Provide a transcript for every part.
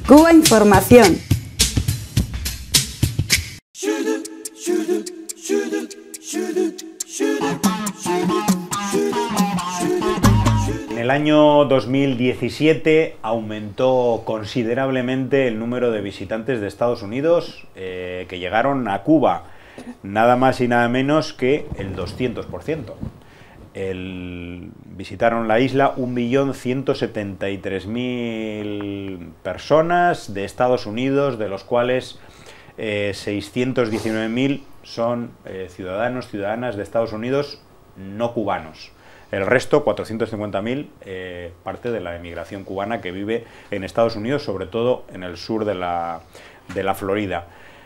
Cuba Información. En el año 2017 aumentó considerablemente el número de visitantes de Estados Unidos que llegaron a Cuba, nada más y nada menos que el 200%. Visitaron la isla 1.173.000 personas de Estados Unidos, de los cuales 619.000 son ciudadanas de Estados Unidos no cubanos. El resto, 450.000, parte de la emigración cubana que vive en Estados Unidos, sobre todo en el sur de la Florida.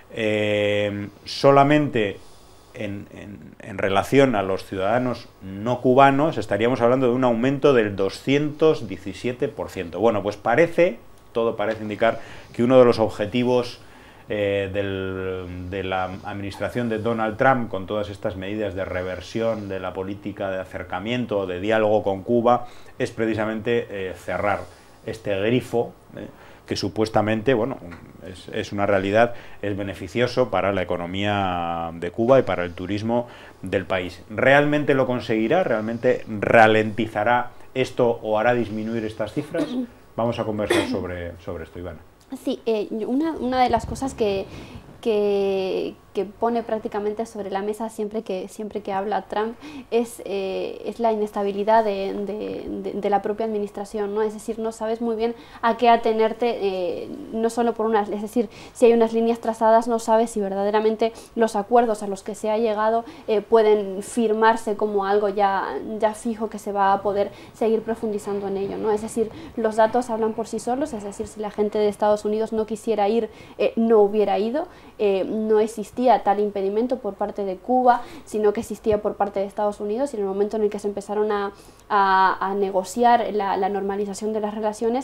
Solamente en relación a los ciudadanos no cubanos estaríamos hablando de un aumento del 217%. Bueno, pues todo parece indicar que uno de los objetivos de la administración de Donald Trump, con todas estas medidas de reversión de la política de acercamiento, de diálogo con Cuba, es precisamente cerrar este grifo que supuestamente, bueno, es una realidad, es beneficioso para la economía de Cuba y para el turismo del país. ¿Realmente lo conseguirá? ¿Realmente ralentizará esto o hará disminuir estas cifras? Vamos a conversar sobre esto, Ivana. Sí, una de las cosas que pone prácticamente sobre la mesa siempre que habla Trump es la inestabilidad de la propia administración, ¿no? Es decir, no sabes muy bien a qué atenerte, no solo por unas, es decir, si hay unas líneas trazadas, no sabes si verdaderamente los acuerdos a los que se ha llegado pueden firmarse como algo ya fijo que se va a poder seguir profundizando en ello, ¿no? Es decir, los datos hablan por sí solos, es decir, si la gente de Estados Unidos no quisiera ir, no hubiera ido, no existía tal impedimento por parte de Cuba, sino que existía por parte de Estados Unidos, y en el momento en el que se empezaron a negociar la normalización de las relaciones,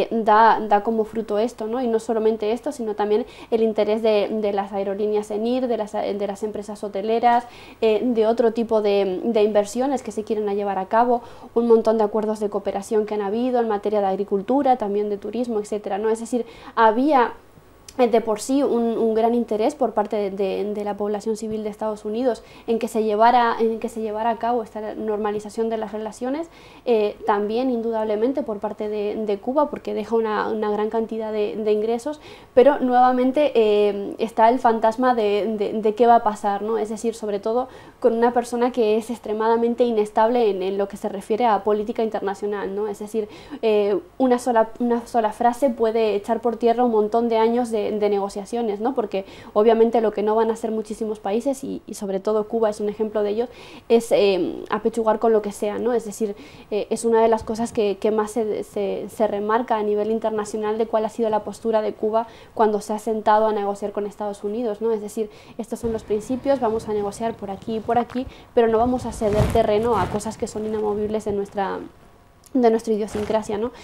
da como fruto esto, ¿no? Y no solamente esto, sino también el interés de las aerolíneas en ir, de las empresas hoteleras, de otro tipo de inversiones que se quieren llevar a cabo, un montón de acuerdos de cooperación que han habido en materia de agricultura, también de turismo, etcétera, ¿no? Es decir, había de por sí un gran interés por parte de la población civil de Estados Unidos en que se llevara a cabo esta normalización de las relaciones, también indudablemente por parte de Cuba, porque deja una gran cantidad de ingresos, pero nuevamente está el fantasma de qué va a pasar, ¿no? Es decir, sobre todo con una persona que es extremadamente inestable en lo que se refiere a política internacional, ¿no? Es decir, una sola frase puede echar por tierra un montón de años de negociaciones, ¿no? Porque obviamente lo que no van a hacer muchísimos países, y sobre todo Cuba es un ejemplo de ellos, es apechugar con lo que sea, ¿no? Es decir, es una de las cosas que más se remarca a nivel internacional de cuál ha sido la postura de Cuba cuando se ha sentado a negociar con Estados Unidos, ¿no? Es decir, estos son los principios, vamos a negociar por aquí y por aquí, pero no vamos a ceder terreno a cosas que son inamovibles de nuestra idiosincrasia, ¿no?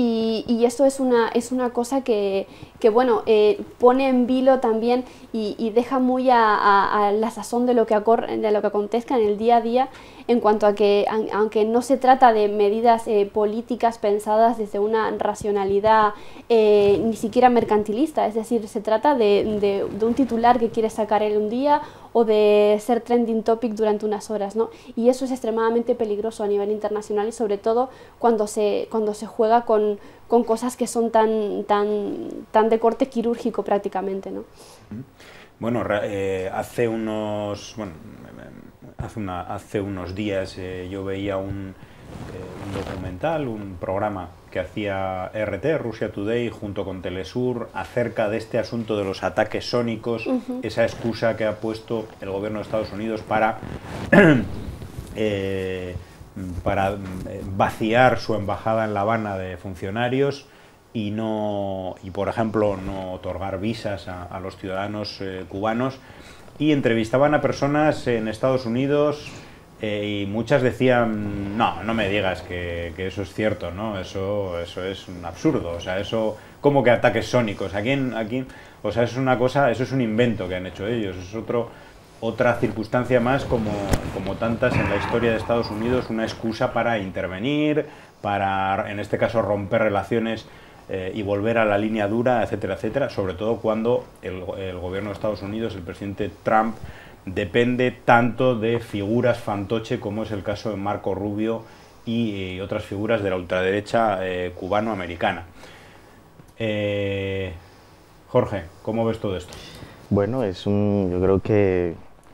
Y esto es una cosa que bueno, pone en vilo también y deja muy a la sazón de lo que acontezca en el día a día, en cuanto a que, aunque no se trata de medidas políticas pensadas desde una racionalidad ni siquiera mercantilista, es decir, se trata de un titular que quiere sacar él un día, o de ser trending topic durante unas horas, ¿no? Y eso es extremadamente peligroso a nivel internacional, y sobre todo cuando se juega con cosas que son tan de corte quirúrgico prácticamente, ¿no? Bueno, hace unos días yo veía un documental, un programa que hacía RT, Russia Today, junto con Telesur, acerca de este asunto de los ataques sónicos, esa excusa que ha puesto el gobierno de Estados Unidos para vaciar su embajada en La Habana de funcionarios y por ejemplo, no otorgar visas a los ciudadanos cubanos. Y entrevistaban a personas en Estados Unidos y muchas decían, no me digas que eso es cierto, ¿no? Eso es un absurdo, o sea, eso, ¿cómo que ataques sónicos? Aquí, o sea, es una cosa, eso es un invento que han hecho ellos, es otra circunstancia más, como tantas en la historia de Estados Unidos, una excusa para intervenir, para, en este caso, romper relaciones y volver a la línea dura, etcétera, etcétera, sobre todo cuando el gobierno de Estados Unidos, el presidente Trump, depende tanto de figuras fantoche como es el caso de Marco Rubio y otras figuras de la ultraderecha cubano-americana. Jorge, ¿cómo ves todo esto? Bueno, yo creo que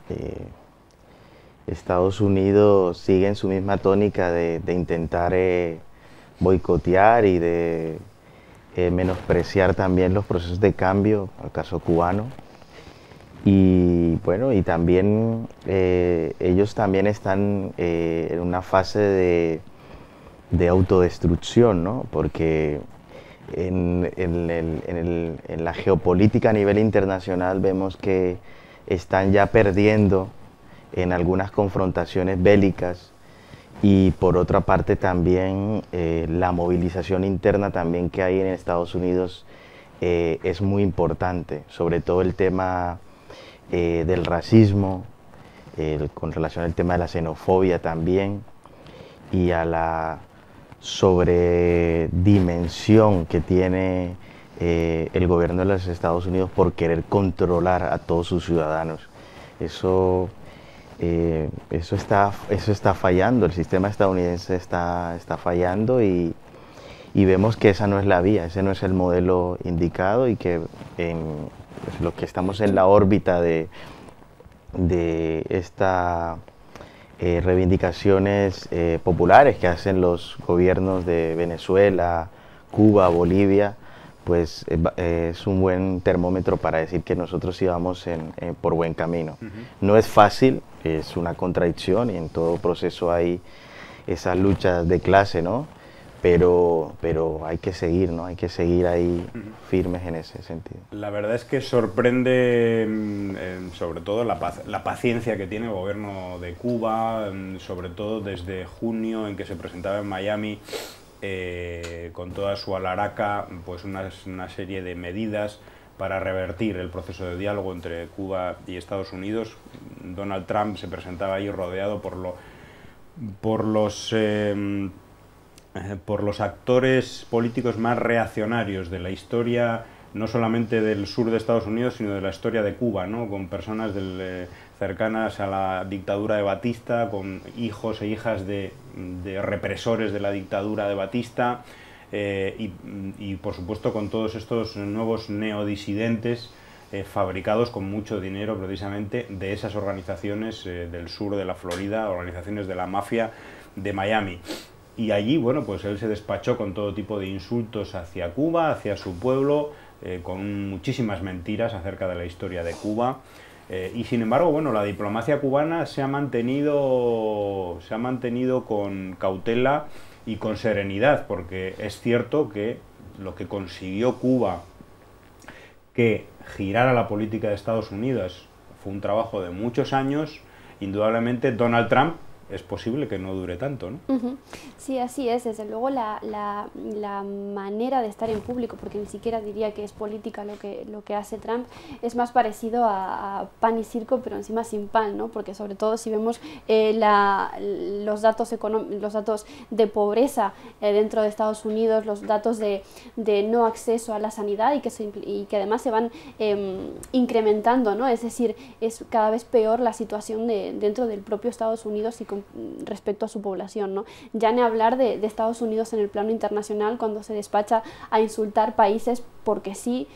Estados Unidos sigue en su misma tónica de intentar boicotear y de menospreciar también los procesos de cambio, al caso cubano. Y bueno, y también ellos también están en una fase de autodestrucción, ¿no? Porque en la geopolítica a nivel internacional vemos que están ya perdiendo en algunas confrontaciones bélicas, y por otra parte también la movilización interna también que hay en Estados Unidos es muy importante, sobre todo el tema del racismo, con relación al tema de la xenofobia también, y a la sobredimensión que tiene el gobierno de los Estados Unidos por querer controlar a todos sus ciudadanos. Eso está fallando, el sistema estadounidense está fallando, y vemos que esa no es la vía, ese no es el modelo indicado, y que pues, lo que estamos en la órbita de esta reivindicaciones populares que hacen los gobiernos de Venezuela, Cuba, Bolivia, pues es un buen termómetro para decir que nosotros íbamos por buen camino. No es fácil, es una contradicción, y en todo proceso hay esas luchas de clase, ¿no? Pero hay que seguir, ¿no? Hay que seguir ahí firmes en ese sentido. La verdad es que sorprende sobre todo la paciencia que tiene el gobierno de Cuba, sobre todo desde junio, en que se presentaba en Miami con toda su alaraca, pues una serie de medidas para revertir el proceso de diálogo entre Cuba y Estados Unidos. Donald Trump se presentaba ahí rodeado por los actores políticos más reaccionarios de la historia, no solamente del sur de Estados Unidos, sino de la historia de Cuba, ¿no? Con personas cercanas a la dictadura de Batista, con hijos e hijas de represores de la dictadura de Batista, y por supuesto con todos estos nuevos neodisidentes fabricados con mucho dinero precisamente de esas organizaciones del sur de la Florida, organizaciones de la mafia de Miami. Y allí, bueno, pues él se despachó con todo tipo de insultos hacia Cuba, hacia su pueblo, con muchísimas mentiras acerca de la historia de Cuba. Y sin embargo, bueno, la diplomacia cubana se ha mantenido con cautela y con serenidad, porque es cierto que lo que consiguió Cuba que girara la política de Estados Unidos fue un trabajo de muchos años. Indudablemente Donald Trump es posible que no dure tanto, ¿no? Sí, así es. Desde luego la manera de estar en público, porque ni siquiera diría que es política lo que hace Trump, es más parecido a pan y circo, pero encima sin pan, ¿no? Porque sobre todo si vemos los datos de pobreza dentro de Estados Unidos, los datos de no acceso a la sanidad y que además se van incrementando, ¿no? Es decir, es cada vez peor la situación dentro del propio Estados Unidos y respecto a su población, ¿no? Ya ni hablar de Estados Unidos en el plano internacional, cuando se despacha a insultar países porque sí,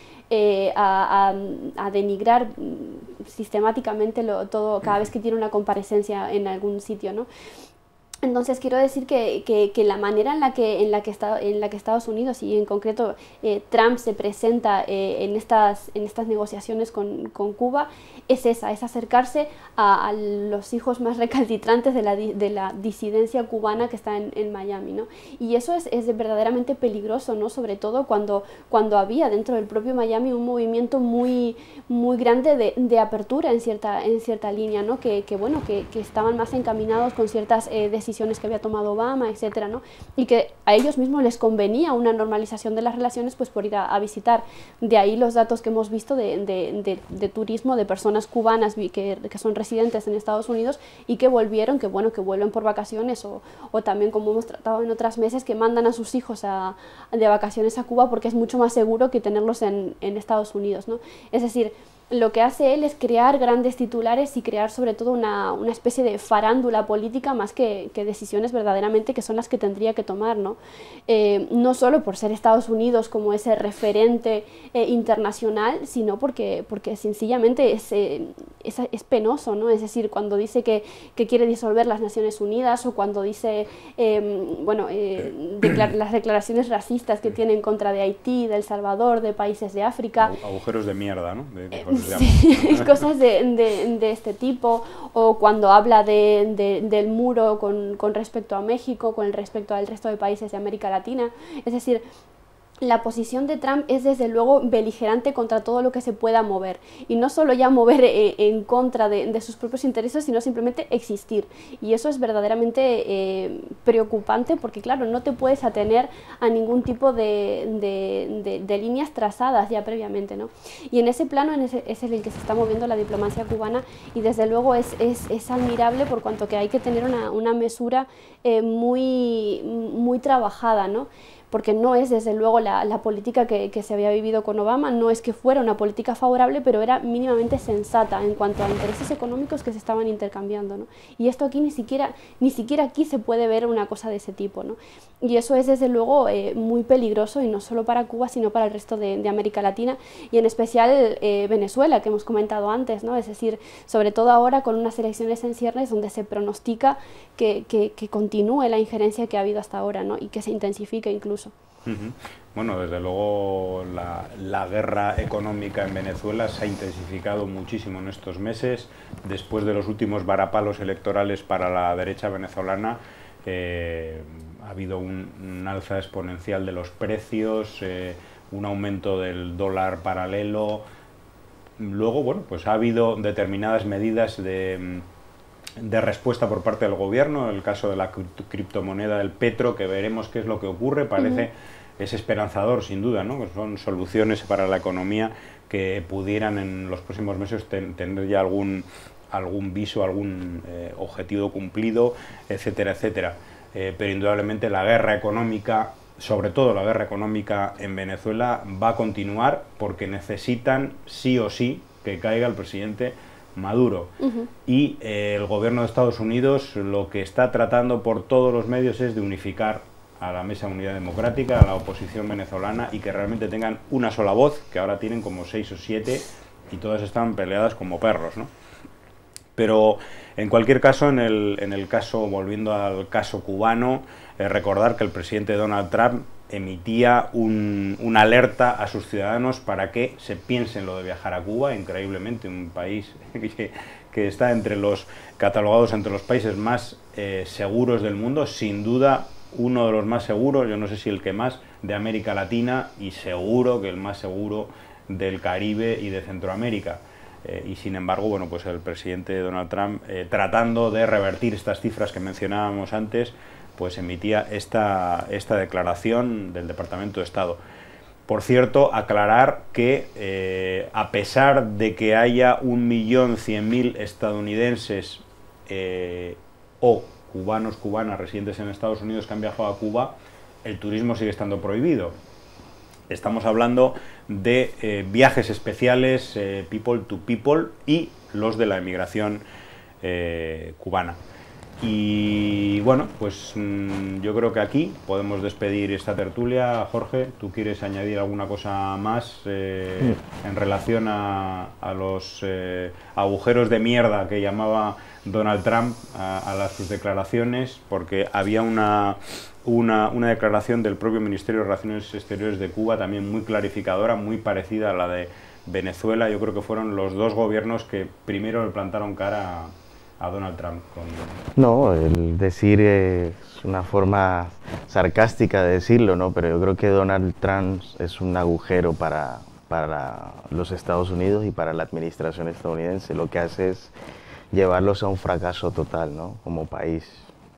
a denigrar sistemáticamente todo cada vez que tiene una comparecencia en algún sitio, ¿no? Entonces quiero decir que la manera en la que Estados Unidos y en concreto Trump se presenta en estas negociaciones con Cuba es esa, es acercarse a los hijos más recalcitrantes de la disidencia cubana que está en Miami, ¿no? Y eso es verdaderamente peligroso, ¿no? Sobre todo cuando había dentro del propio Miami un movimiento muy grande de apertura en cierta línea, ¿no? Que estaban más encaminados con ciertas decisiones decisiones que había tomado Obama, etcétera, ¿no? Y que a ellos mismos les convenía una normalización de las relaciones, pues por ir a visitar. De ahí los datos que hemos visto de turismo de personas cubanas que son residentes en Estados Unidos y que volvieron, que vuelven por vacaciones o también, como hemos tratado en otros meses, que mandan a sus hijos de vacaciones a Cuba porque es mucho más seguro que tenerlos en Estados Unidos, ¿no? Es decir, lo que hace él es crear grandes titulares y crear sobre todo una especie de farándula política más que decisiones verdaderamente que son las que tendría que tomar, ¿no? No solo por ser Estados Unidos como ese referente internacional, sino porque sencillamente es penoso, ¿no? Es decir, cuando dice que quiere disolver las Naciones Unidas o cuando dice las declaraciones racistas que tiene en contra de Haití, de El Salvador, de países de África. Agujeros de mierda, ¿no? Sí, cosas de este tipo, o cuando habla del muro con respecto a México, con respecto al resto de países de América Latina. Es decir, la posición de Trump es desde luego beligerante contra todo lo que se pueda mover, y no solo ya mover en contra de sus propios intereses, sino simplemente existir, y eso es verdaderamente preocupante, porque claro, no te puedes atener a ningún tipo de líneas trazadas ya previamente, ¿no? Y en ese plano es en el que se está moviendo la diplomacia cubana, y desde luego es admirable, por cuanto que hay que tener una mesura muy trabajada, ¿no? Porque no es desde luego la política que se había vivido con Obama, no es que fuera una política favorable, pero era mínimamente sensata en cuanto a intereses económicos que se estaban intercambiando, ¿no? Y esto aquí ni siquiera aquí se puede ver una cosa de ese tipo, ¿no? Y eso es desde luego muy peligroso, y no solo para Cuba, sino para el resto de América Latina, y en especial Venezuela, que hemos comentado antes, ¿no? Es decir, sobre todo ahora con unas elecciones en ciernes donde se pronostica que continúe la injerencia que ha habido hasta ahora, ¿no? Y que se intensifique incluso. Bueno, desde luego la guerra económica en Venezuela se ha intensificado muchísimo en estos meses. Después de los últimos varapalos electorales para la derecha venezolana, ha habido un alza exponencial de los precios, un aumento del dólar paralelo. Luego, bueno, pues ha habido determinadas medidas de respuesta por parte del gobierno, el caso de la criptomoneda del Petro, que veremos qué es lo que ocurre. Parece, es esperanzador sin duda, ¿no? Son soluciones para la economía que pudieran en los próximos meses tener ya algún viso, algún objetivo cumplido, etcétera, etcétera. Pero indudablemente la guerra económica, sobre todo la guerra económica en Venezuela, va a continuar, porque necesitan sí o sí que caiga el presidente Maduro. Y el gobierno de Estados Unidos lo que está tratando por todos los medios es de unificar a la Mesa de Unidad Democrática, a la oposición venezolana, y que realmente tengan una sola voz, que ahora tienen como 6 o 7 y todas están peleadas como perros, ¿no? Pero en cualquier caso, en el caso, volviendo al caso cubano, recordar que el presidente Donald Trump emitía una alerta a sus ciudadanos para que se piensen lo de viajar a Cuba. Increíblemente, un país que está catalogados entre los países más seguros del mundo, sin duda uno de los más seguros, yo no sé si el que más, de América Latina, y seguro que el más seguro del Caribe y de Centroamérica. Y sin embargo, bueno, pues el presidente Donald Trump, tratando de revertir estas cifras que mencionábamos antes, pues emitía esta declaración del Departamento de Estado. Por cierto, aclarar que a pesar de que haya 1.100.000 estadounidenses o cubanas residentes en Estados Unidos que han viajado a Cuba, el turismo sigue estando prohibido. Estamos hablando de viajes especiales, people to people, y los de la emigración cubana. Y bueno, pues yo creo que aquí podemos despedir esta tertulia. Jorge, ¿tú quieres añadir alguna cosa más en relación a los agujeros de mierda que llamaba Donald Trump a sus declaraciones? Porque había una declaración del propio Ministerio de Relaciones Exteriores de Cuba, también muy clarificadora, muy parecida a la de Venezuela. Yo creo que fueron los dos gobiernos que primero le plantaron cara a Donald Trump. No, el decir es una forma sarcástica de decirlo, ¿no? Pero yo creo que Donald Trump es un agujero para los Estados Unidos y para la administración estadounidense. Lo que hace es llevarlos a un fracaso total, ¿no? Como país.